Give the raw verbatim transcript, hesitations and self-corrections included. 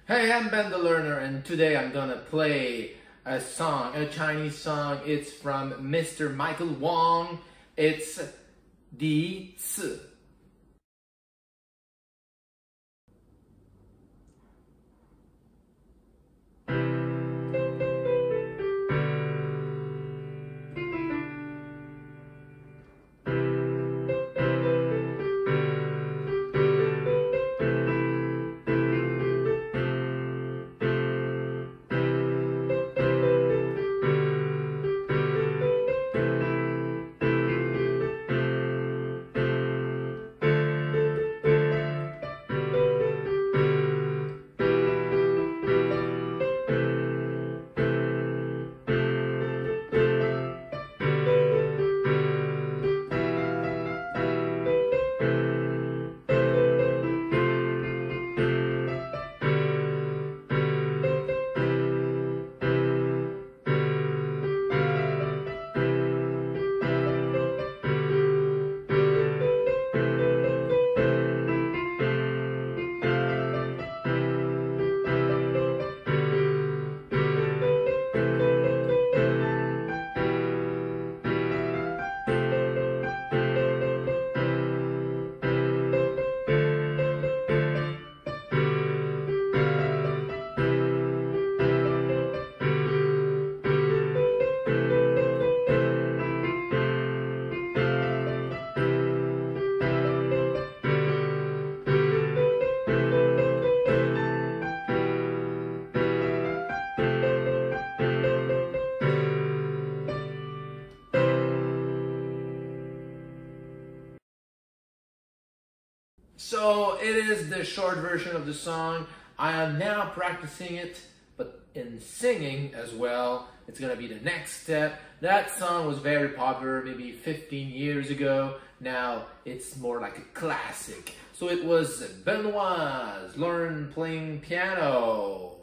Hey, I'm Ben the Learner, and today I'm gonna play a song, a Chinese song. It's from Mister Michael Wong. It's 第一次. So it is the short version of the song. I am now practicing it, but in singing as well. It's gonna be the next step. That song was very popular maybe fifteen years ago. Now it's more like a classic. So it was Benoit's Learn Playing Piano.